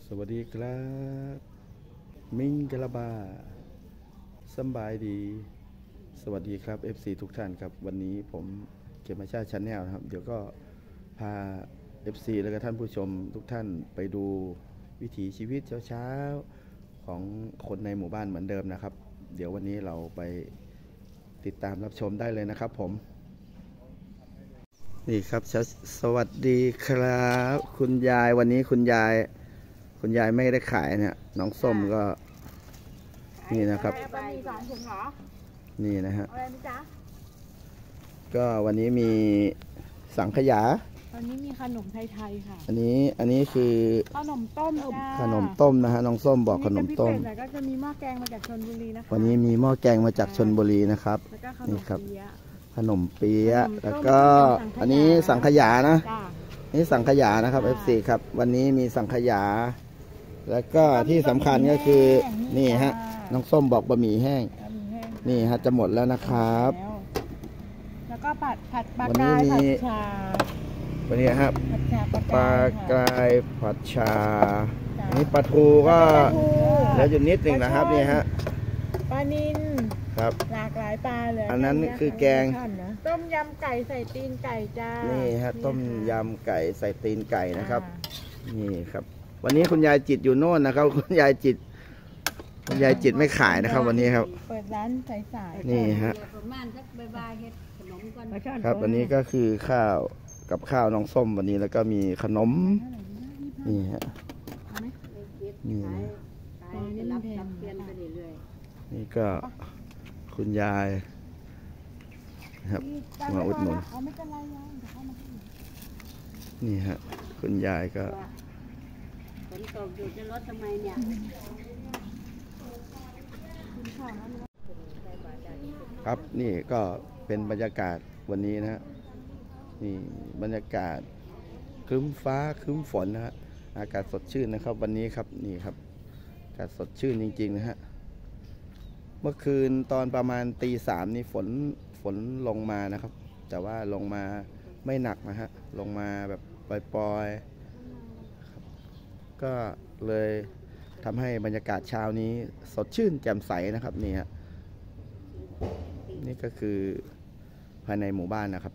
สวัสดีครับมิงกะลาบาสบายดีสวัสดีครับ FC ทุกท่านครับวันนี้ผมเกมชาติชาแนลนะครับเดี๋ยวก็พา FC และก็ท่านผู้ชมทุกท่านไปดูวิถีชีวิตเช้าๆของคนในหมู่บ้านเหมือนเดิมนะครับเดี๋ยววันนี้เราไปติดตามรับชมได้เลยนะครับผมนี่ครับสวัสดีครับคุณยายวันนี้คุณยายไม่ได้ขายเนี่ยน้องส้มก็นี่นะครับนี่นะฮะก็วันนี้มีสังขยาวันนี้มีขนมไทยๆค่ะอันนี้คือขนมต้มนะฮะน้องส้มบอกขนมต้มแล้วก็จะมีหม้อแกงมาจากชลบุรีนะคะวันนี้มีหม้อแกงมาจากชลบุรีนะครับนี่ครับขนมเปี๊ยะแล้วก็อันนี้สังขยานะนี่สังขยานะครับ FC ครับวันนี้มีสังขยาแล้วก็ที่สำคัญก็คือนี่ฮะน้องส้มบอกบะหมี่แห้งนี่ฮะจะหมดแล้วนะครับแล้วก็ผัดปลากรายผัดชาวันนี้ครับปลากรายผัดชานี่ปลาทูก็แล้วอยู่นิดหนึ่งนะครับนี่ฮะปลานิลครับหลากหลายปลาเลยอันนั้นคือแกงต้มยำไก่ใส่ตีนไก่จ้านี่ฮะต้มยำไก่ใส่ตีนไก่นะครับนี่ครับวันนี้คุณยายจิตอยู่โน่นนะครับคุณยายจิตไม่ขายนะครับวันนี้ครับเปิดร้านสายๆนี่ฮะครับวันนี้ก็คือข้าวกับข้าวน้องส้มวันนี้แล้วก็มีขนมนี่ฮะนี่นี่ก็คุณยายครับมาอุดหนุนนี่ฮะคุณยายก็ฝนตกอยู่จะลดทำไมเนี่ยครับนี่ก็เป็นบรรยากาศวันนี้นะฮะนี่บรรยากาศครึ้มฟ้าครึ้มฝนนะฮะอากาศสดชื่นนะครับวันนี้ครับนี่ครับอากาศสดชื่นจริงๆนะฮะเมื่อคืนตอนประมาณตีสามนี่ฝนลงมานะครับแต่ว่าลงมาไม่หนักนะฮะลงมาแบบปล่อยๆก็เลยทำให้บรรยากาศเช้านี้สดชื่นแจ่มใสนะครับนี่ฮะนี่ก็คือภายในหมู่บ้านนะครับ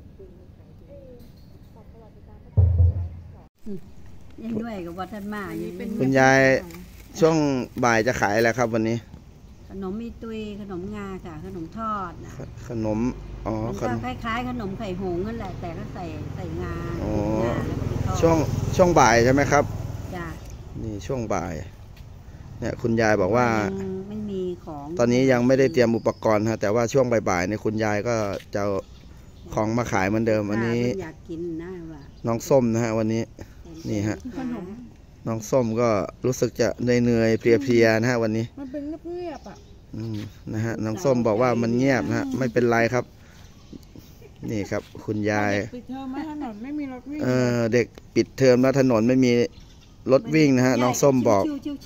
ยังด้วยกับวัฒนมาคุณยายช่วงบ่ายจะขายอะไรครับวันนี้ขนมมีตุยขนมงาค่ะขนมทอดนะขนมก็คล้ายๆขนมไข่หงนั่นแหละแต่ก็ใส่งาช่วงบ่ายใช่ไหมครับจ้ะนี่ช่วงบ่ายเนี่ยคุณยายบอกว่าไม่มีของตอนนี้ยังไม่ได้เตรียมอุปกรณ์ฮะแต่ว่าช่วงบ่ายๆเนี่ยคุณยายก็จะของมาขายเหมือนเดิมวันนี้อยากกินนะว่าน้องส้มนะฮะวันนี้นี่ฮะน้องส้มก็รู้สึกจะเหนื่อยเพลียๆนะฮะวันนี้มันเป็นเงียบๆอ่ะนะฮะน้องส้มบอกว่ามันเงียบนะฮะไม่เป็นไรครับนี่ครับคุณยายปิดเทอมมาถนนไม่มีรถวิ่งเด็กปิดเทอมแล้วถนนไม่มีรถวิ่งนะฮะน้องส้มบอก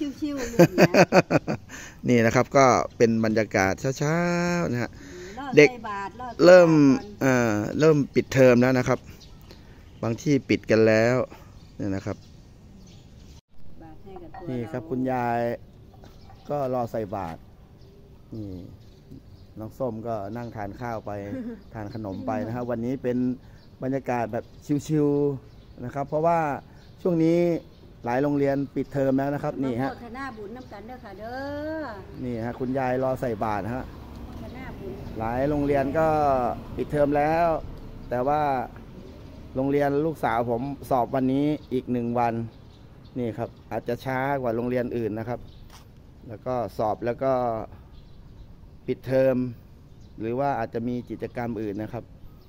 นี่นะครับก็เป็นบรรยากาศเช้าๆนะฮะเด็กเริ่มปิดเทอมแล้วนะครับบางที่ปิดกันแล้วเนี่ยนะครับนี่ครับคุณยายก็รอใส่บาตรนี่น้องส้มก็นั่งทานข้าวไปทานขนมไปนะฮะวันนี้เป็นบรรยากาศแบบชิวๆนะครับเพราะว่าช่วงนี้หลายโรงเรียนปิดเทอมแล้วนะครับนี่ฮะคณะบุญน้ำกันเด้อค่ะเด้อนี่ฮะคุณยายรอใส่บาตรฮะหลายโรงเรียนก็ปิดเทอมแล้วแต่ว่าโรงเรียนลูกสาวผมสอบวันนี้อีก1 วันนี่ครับอาจจะช้ากว่าโรงเรียนอื่นนะครับแล้วก็สอบแล้วก็ปิดเทอมหรือว่าอาจจะมีกิจกรรมอื่นนะครับ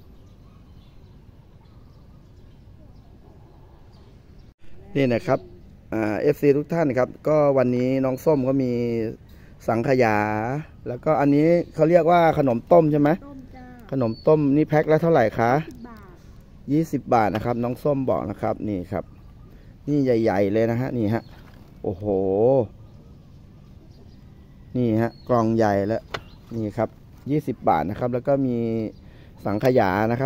นี่นะครับFC ทุกท่านครับก็วันนี้น้องส้มก็มีสังขยาแล้วก็อันนี้เขาเรียกว่าขนมต้มใช่ไหมขนมต้มนี่แพ็คละเท่าไหร่คะ20 บาทนะครับน้องส้มบอกนะครับนี่ครับนี่ใหญ่ๆเลยนะฮะนี่ฮะโอ้โหนี่ฮะกล่องใหญ่แล้วนี่ครับ20 บาทนะครับแล้วก็มีสังขยานะครับ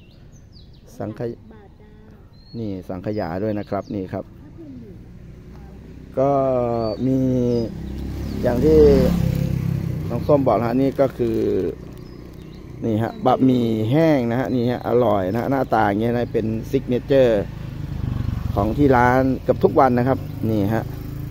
นี่สังขยาด้วยนะครับนี่ครับก็มีอย่างที่น้องส้มบอกนะฮะนี่ก็คือนี่ฮะบะหมี่แห้งนะฮะนี่ฮะอร่อยนะหน้าตาอย่างเงี้ยนะเป็นซิกเนเจอร์ของที่ร้านกับทุกวันนะครับนี่ฮะ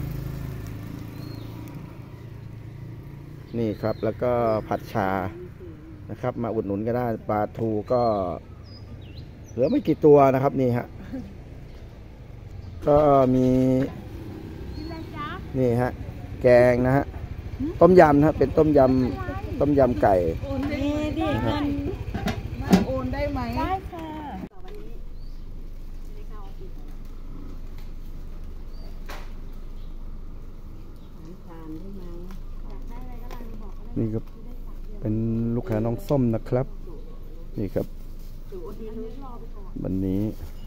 นี่ครับแล้วก็ผัดชานะครับมาอุดหนุนก็ได้ปลาทูก็เหลือไม่กี่ตัวนะครับนี่ฮะก็มีนี่ฮะแกงนะฮะต้มยำนะเป็นต้มยำไก่โอนได้ดินะครับมาโอนได้ไหมได้ค่ะนี่ก็เป็นลูกค้าน้องส้มนะครับนี่ครับวันนี้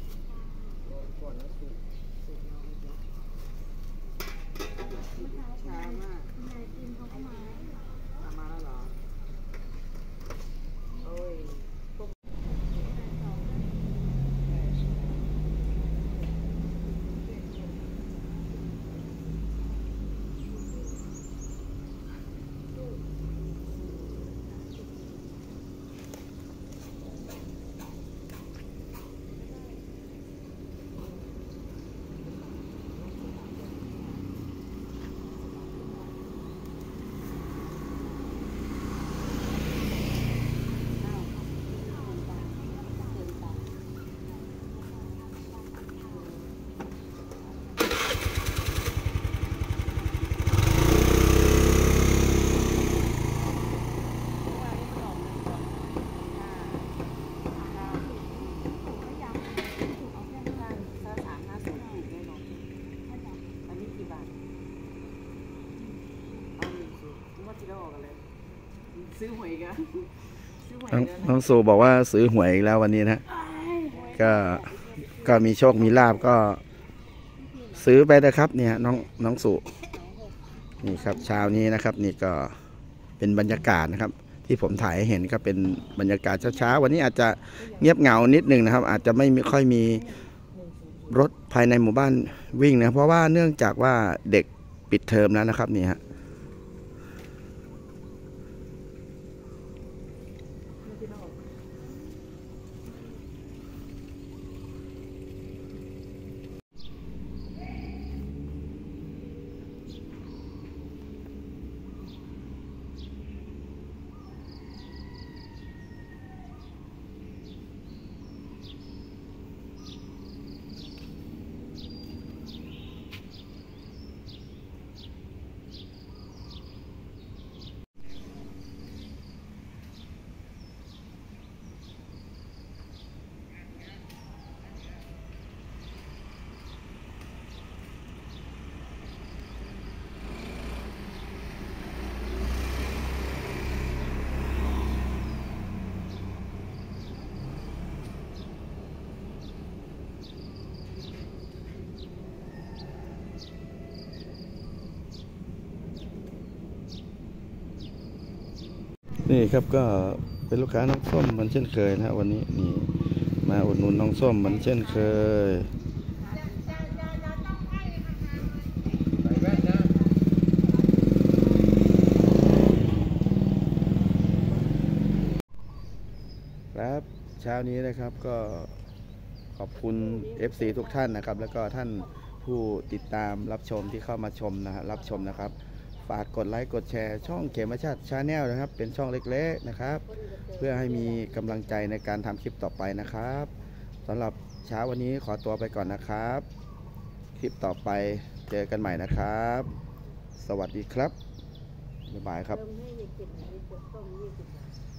ซื้อหวยกันซื้อหวยน้องสูบอกว่าซื้อหวยอีกแล้ววันนี้นะก็มีโชคมีลาบก็ซื้อไปนะครับเนี่ยน้องสูนี่ครับเช้านี้นะครับนี่ก็เป็นบรรยากาศนะครับ ที่ผมถ่ายให้เห็นก็เป็นบรรยากาศเช้าๆวันนี้อาจจะเงียบเหงานิดนึงนะครับ อาจจะไม่ค่อยมีรถภายในหมู่บ้านวิ่งนะเพราะว่าเนื่องจากว่าเด็กปิดเทอมแล้วนะครับนี่ฮะนี่ครับก็เป็นลูกค้าน้องส้มเหมือนเช่นเคยนะวันนี้นี่มาอุดหนุนน้องส้มเหมือนเช่นเคยครับเช้านี้นะครับก็ขอบคุณ FC ทุกท่านนะครับแล้วก็ท่านผู้ติดตามรับชมที่เข้ามาชมนะฮะรับชมนะครับฝากกดไลค์กดแชร์ช่องเขมชาติชาแนลนะครับเป็นช่องเล็กๆนะครับเพื่อให้มีกำลังใจในการทำคลิปต่อไปนะครับสำหรับเช้าวันนี้ขอตัวไปก่อนนะครับคลิปต่อไปเจอกันใหม่นะครับสวัสดีครับบ๊ายบายครับ